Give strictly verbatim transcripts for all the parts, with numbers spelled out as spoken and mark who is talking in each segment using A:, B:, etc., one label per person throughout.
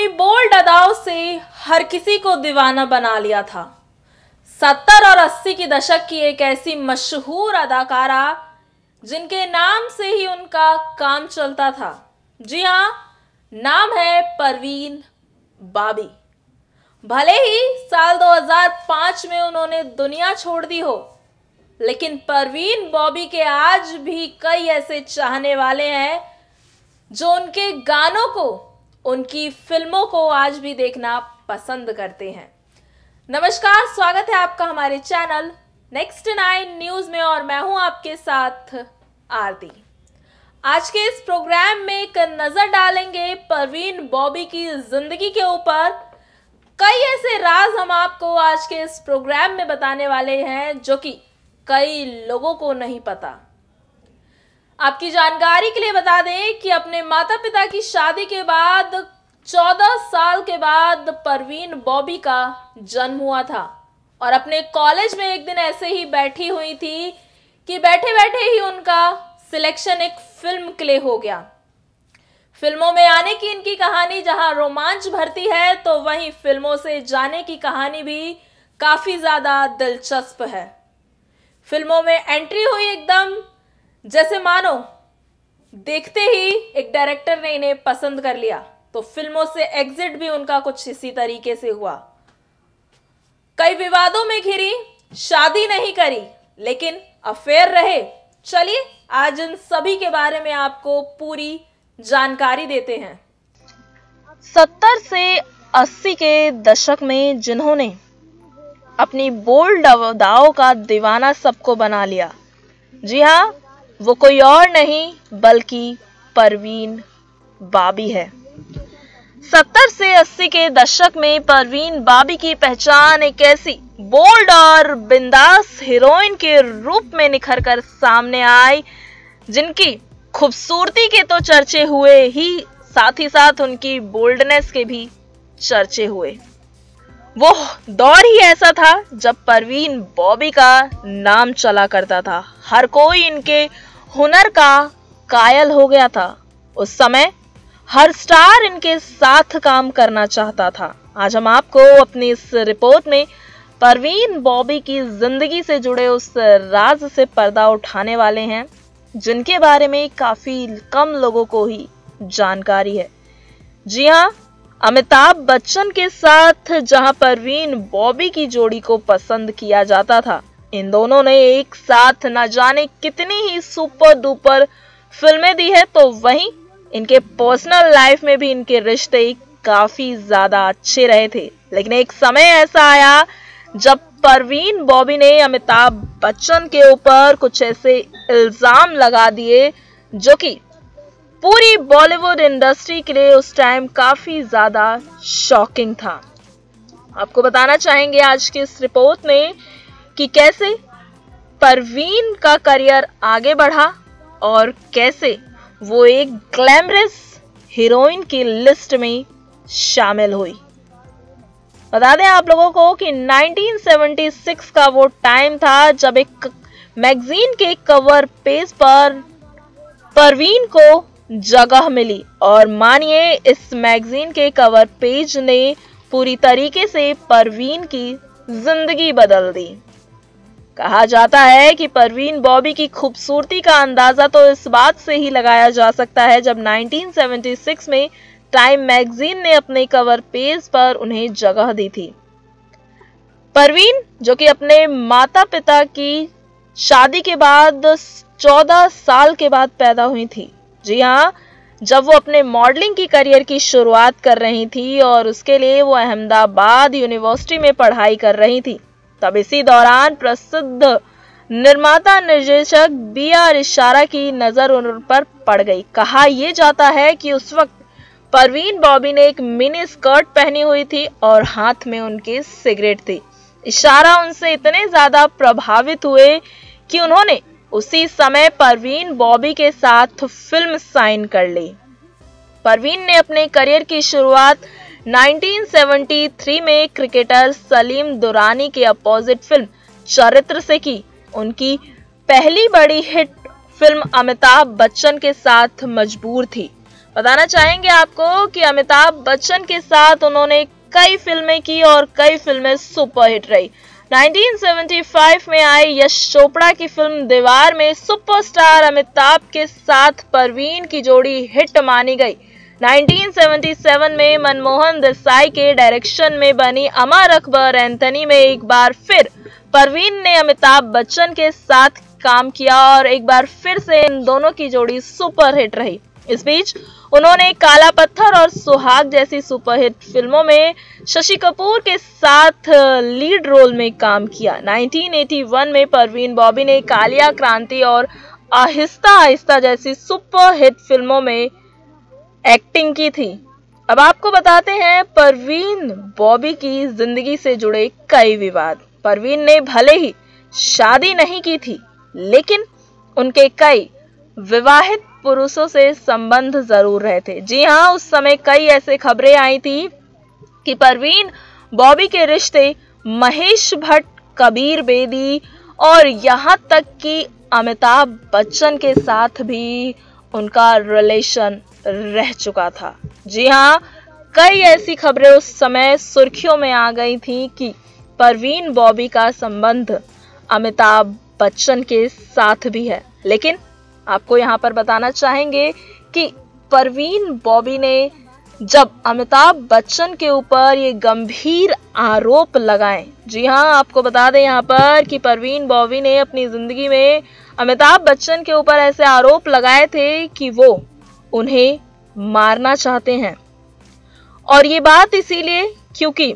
A: Bold अदाओं से हर किसी को दीवाना बना लिया था। सत्तर और अस्सी की दशक की एक ऐसी मशहूर अदाकारा जिनके नाम से ही उनका काम चलता था। जी हाँ, नाम है परवीन बाबी। भले ही साल दो हज़ार पाँच में उन्होंने दुनिया छोड़ दी हो, लेकिन परवीन बॉबी के आज भी कई ऐसे चाहने वाले हैं जो उनके गानों को, उनकी फिल्मों को आज भी देखना पसंद करते हैं। नमस्कार, स्वागत है आपका हमारे चैनल नेक्स्ट नाइन न्यूज़ में और मैं हूं आपके साथ आरती। आज के इस प्रोग्राम में एक नज़र डालेंगे परवीन बॉबी की जिंदगी के ऊपर। कई ऐसे राज हम आपको आज के इस प्रोग्राम में बताने वाले हैं जो कि कई लोगों को नहीं पता। आपकी जानकारी के लिए बता दें कि अपने माता पिता की शादी के बाद चौदह साल के बाद परवीन बॉबी का जन्म हुआ था और अपने कॉलेज में एक दिन ऐसे ही बैठी हुई थी कि बैठे बैठे ही उनका सिलेक्शन एक फिल्म के लिए हो गया। फिल्मों में आने की इनकी कहानी जहां रोमांच भरती है, तो वहीं फिल्मों से जाने की कहानी भी काफ़ी ज़्यादा दिलचस्प है। फिल्मों में एंट्री हुई एकदम जैसे मानो देखते ही एक डायरेक्टर ने इन्हें पसंद कर लिया, तो फिल्मों से एग्जिट भी उनका कुछ इसी तरीके से हुआ। कई विवादों में घिरी, शादी नहीं करी, लेकिन अफेयर रहे। चलिए आज इन सभी के बारे में आपको पूरी जानकारी देते हैं। सत्तर से अस्सी के दशक में जिन्होंने अपनी बोल्ड अदाओं का दीवाना सबको बना लिया, जी हाँ, वो कोई और नहीं बल्कि परवीन बाबी है। सत्तर से अस्सी के दशक में परवीन बाबी की पहचान एक ऐसी बोल्ड और बिंदास हीरोइन के रूप में निखर कर सामने आई जिनकी खूबसूरती के तो चर्चे हुए ही, साथ ही साथ उनकी बोल्डनेस के भी चर्चे हुए। वो दौर ही ऐसा था जब परवीन बॉबी का नाम चला करता था। हर कोई इनके हुनर का कायल हो गया था। उस समय हर स्टार इनके साथ काम करना चाहता था। आज हम आपको अपनी इस रिपोर्ट में परवीन बॉबी की जिंदगी से जुड़े उस राज से पर्दा उठाने वाले हैं जिनके बारे में काफी कम लोगों को ही जानकारी है। जी हाँ, अमिताभ बच्चन के साथ जहां परवीन बॉबी की जोड़ी को पसंद किया जाता था, इन दोनों ने एक साथ न जाने कितनी ही सुपर डुपर फिल्में दी है, तो वहीं इनके पर्सनल लाइफ में भी इनके रिश्ते काफी ज्यादा अच्छे रहे थे। लेकिन एक समय ऐसा आया जब परवीन बॉबी ने अमिताभ बच्चन के ऊपर कुछ ऐसे इल्जाम लगा दिए जो कि पूरी बॉलीवुड इंडस्ट्री के लिए उस टाइम काफी ज्यादा शॉकिंग था। आपको बताना चाहेंगे आज की इस रिपोर्ट में कि कैसे परवीन का करियर आगे बढ़ा और कैसे वो एक ग्लैमरस हीरोइन की लिस्ट में शामिल हुई। बता दें आप लोगों को कि उन्नीस सौ छिहत्तर का वो टाइम था जब एक मैगजीन के कवर पेज पर परवीन को जगह मिली और मानिए इस मैगजीन के कवर पेज ने पूरी तरीके से परवीन की जिंदगी बदल दी। कहा जाता है कि परवीन बॉबी की खूबसूरती का अंदाजा तो इस बात से ही लगाया जा सकता है जब उन्नीस सौ छिहत्तर में टाइम मैगजीन ने अपने कवर पेज पर उन्हें जगह दी थी। परवीन जो कि अपने माता पिता की शादी के बाद चौदह साल के बाद पैदा हुई थी। जी हाँ, जब वो अपने मॉडलिंग की करियर की शुरुआत कर रही थी और उसके लिए वो अहमदाबाद यूनिवर्सिटी में पढ़ाई कर रही थी, तब इसी दौरान प्रसिद्ध निर्माता निर्देशक बी आर इशारा की नजर उन पर पड़ गई। कहा यह जाता है कि उस वक्त परवीन बॉबी ने एक मिनी स्कर्ट पहनी हुई थी और हाथ में उनके सिगरेट थी। इशारा उनसे इतने ज्यादा प्रभावित हुए कि उन्होंने उसी समय परवीन बॉबी के साथ फिल्म साइन कर ली। परवीन ने अपने करियर की शुरुआत उन्नीस सौ तिहत्तर में क्रिकेटर सलीम दुरानी के अपोजिट फिल्म चरित्र से की। उनकी पहली बड़ी हिट फिल्म अमिताभ बच्चन के साथ मजबूर थी। बताना चाहेंगे आपको कि अमिताभ बच्चन के साथ उन्होंने कई फिल्में की और कई फिल्में सुपरहिट रही। उन्नीस सौ पचहत्तर में आई यश चोपड़ा की फिल्म दीवार में सुपरस्टार अमिताभ के साथ परवीन की जोड़ी हिट मानी गई। उन्नीस सौ सतहत्तर में मनमोहन देसाई के डायरेक्शन में बनी अमर अकबर एंथनी में एक बार फिर परवीन ने अमिताभ बच्चन के साथ काम किया और एक बार फिर से इन दोनों की जोड़ी सुपरहिट रही। इस बीच उन्होंने काला पत्थर और सुहाग जैसी सुपरहिट फिल्मों में शशि कपूर के साथ लीड रोल में काम किया। उन्नीस सौ इक्यासी में परवीन बॉबी ने कालिया क्रांति और आहिस्ता आहिस्ता जैसी सुपरहिट फिल्मों में एक्टिंग की थी। अब आपको बताते हैं परवीन बॉबी की जिंदगी से जुड़े कई विवाद। परवीन ने भले ही शादी नहीं की थी, लेकिन उनके कई विवाहित पुरुषों से संबंध जरूर रहे थे। जी हाँ, उस समय कई ऐसे खबरें आई थी कि परवीन बॉबी के रिश्ते महेश भट्ट, कबीर बेदी और यहाँ तक कि अमिताभ बच्चन के साथ भी उनका रिलेशन रह चुका था। जी हाँ, कई ऐसी खबरें उस समय सुर्खियों में आ गई थी कि परवीन बॉबी का संबंध अमिताभ बच्चन के साथ भी है। लेकिन आपको यहाँ पर बताना चाहेंगे कि परवीन बॉबी ने जब अमिताभ बच्चन के ऊपर ये गंभीर आरोप लगाए, जी हाँ, आपको बता दें यहाँ पर कि परवीन बॉबी ने अपनी जिंदगी में अमिताभ बच्चन के ऊपर ऐसे आरोप लगाए थे कि वो उन्हें मारना चाहते हैं। और ये बात इसीलिए क्योंकि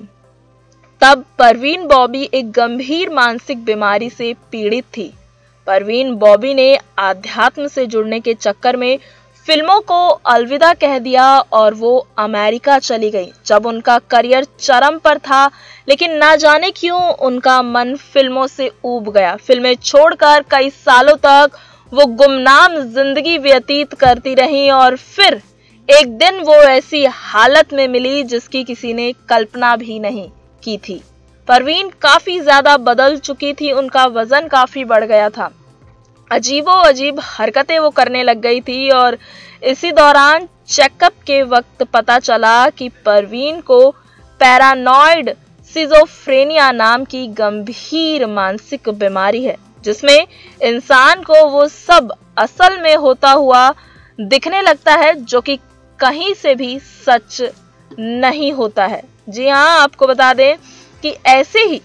A: तब परवीन बॉबी एक गंभीर मानसिक बीमारी से पीड़ित थी। परवीन बॉबी ने आध्यात्म से जुड़ने के चक्कर में फिल्मों को अलविदा कह दिया और वो अमेरिका चली गई जब उनका करियर चरम पर था। लेकिन ना जाने क्यों उनका मन फिल्मों से ऊब गया। फिल्में छोड़कर कई सालों तक वो गुमनाम जिंदगी व्यतीत करती रहीं और फिर एक दिन वो ऐसी हालत में मिली जिसकी किसी ने कल्पना भी नहीं की थी। परवीन काफी ज्यादा बदल चुकी थी, उनका वजन काफी बढ़ गया था, अजीबो अजीब हरकतें वो करने लग गई थी और इसी दौरान चेकअप के वक्त पता चला कि परवीन को पैरानॉइड सिजोफ्रेनिया नाम की गंभीर मानसिक बीमारी है, जिसमें इंसान को वो सब असल में होता हुआ दिखने लगता है जो कि कहीं से भी सच नहीं होता है। जी हाँ, आपको बता दें कि ऐसे ही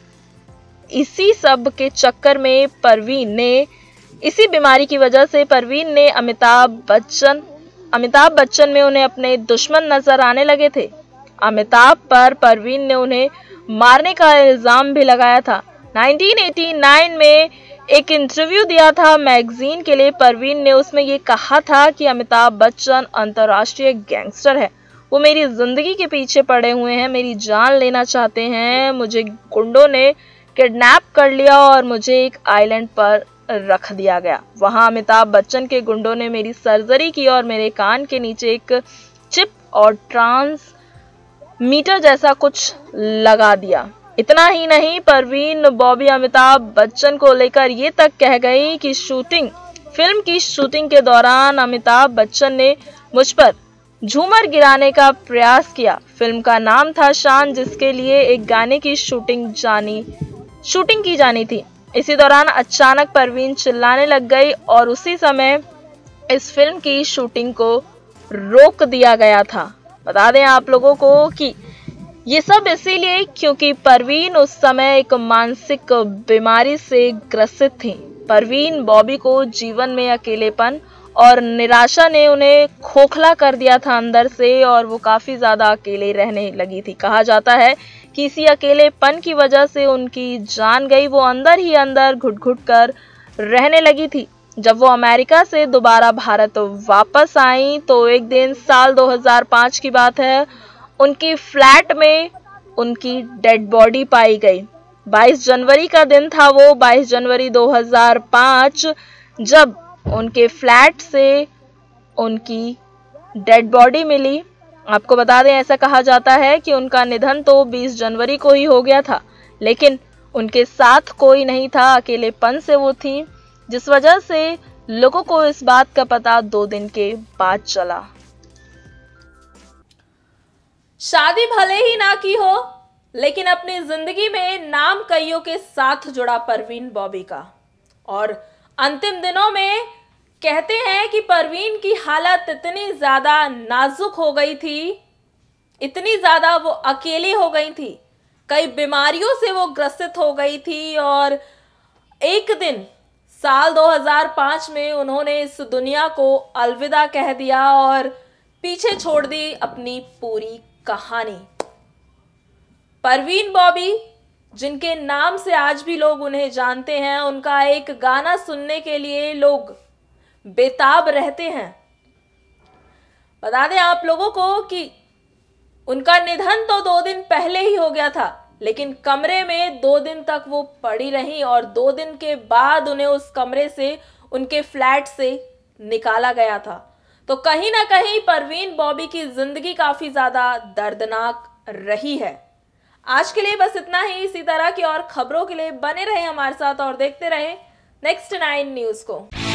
A: इसी सब के चक्कर में परवीन ने इसी बीमारी की वजह से परवीन ने अमिताभ बच्चन अमिताभ बच्चन में उन्हें अपने दुश्मन नजर आने लगे थे। अमिताभ पर परवीन ने उन्हें मारने का इल्जाम भी लगाया था। उन्नीस सौ नवासी में एक इंटरव्यू दिया था मैगजीन के लिए। परवीन ने उसमें ये कहा था कि अमिताभ बच्चन अंतर्राष्ट्रीय गैंगस्टर है, वो मेरी जिंदगी के पीछे पड़े हुए हैं, मेरी जान लेना चाहते हैं, मुझे गुंडों ने किडनैप कर लिया और मुझे एक आइलैंड पर रख दिया गया। वहां अमिताभ बच्चन के गुंडों ने मेरी सर्जरी की और मेरे कान के नीचे एक चिप और ट्रांसमीटर जैसा कुछ लगा दिया। इतना ही नहीं, परवीन बॉबी अमिताभ बच्चन को लेकर ये तक कह गई कि शूटिंग फिल्म की शूटिंग के दौरान अमिताभ बच्चन ने मुझ पर झूमर गिराने का प्रयास किया। फिल्म का नाम था शान, जिसके लिए एक गाने की शूटिंग जानी शूटिंग की जानी थी। इसी दौरान अचानक परवीन चिल्लाने लग गई और उसी समय इस फिल्म की शूटिंग को रोक दिया गया था। बता दें आप लोगों को कि ये सब इसीलिए क्योंकि परवीन उस समय एक मानसिक बीमारी से ग्रसित थी। परवीन बॉबी को जीवन में अकेलेपन और निराशा ने उन्हें खोखला कर दिया था अंदर से और वो काफी ज्यादा अकेले रहने लगी थी। कहा जाता है कि इसी अकेलेपन की वजह से उनकी जान गई, वो अंदर ही अंदर घुट घुट कर रहने लगी थी। जब वो अमेरिका से दोबारा भारत वापस आई तो एक दिन साल दो हज़ार पाँच की बात है, उनकी फ्लैट में उनकी डेड बॉडी पाई गई। बाईस जनवरी का दिन था वो, बाईस जनवरी दो हज़ार पाँच, जब उनके फ्लैट से उनकी डेड बॉडी मिली। आपको बता दें, ऐसा कहा जाता है कि उनका निधन तो बीस जनवरी को ही हो गया था, लेकिन उनके साथ कोई नहीं था, अकेलेपन से वो थी, जिस वजह से लोगों को इस बात का पता दो दिन के बाद चला। शादी भले ही ना की हो, लेकिन अपनी जिंदगी में नाम कईयों के साथ जुड़ा परवीन बॉबी का। और अंतिम दिनों में कहते हैं कि परवीन की हालत इतनी ज्यादा नाजुक हो गई थी, इतनी ज्यादा वो अकेली हो गई थी, कई बीमारियों से वो ग्रसित हो गई थी। और एक दिन साल दो हज़ार पाँच में उन्होंने इस दुनिया को अलविदा कह दिया और पीछे छोड़ दी अपनी पूरी कहानी। परवीन बॉबी, जिनके नाम से आज भी लोग उन्हें जानते हैं, उनका एक गाना सुनने के लिए लोग बेताब रहते हैं। बता दें आप लोगों को कि उनका निधन तो दो दिन पहले ही हो गया था, लेकिन कमरे में दो दिन तक वो पड़ी रहीं और दो दिन के बाद उन्हें उस कमरे से, उनके फ्लैट से निकाला गया था। तो कहीं ना कहीं परवीन बॉबी की जिंदगी काफी ज्यादा दर्दनाक रही है। आज के लिए बस इतना ही। इसी तरह की और खबरों के लिए बने रहे हमारे साथ और देखते रहे नेक्स्ट नाइन न्यूज को।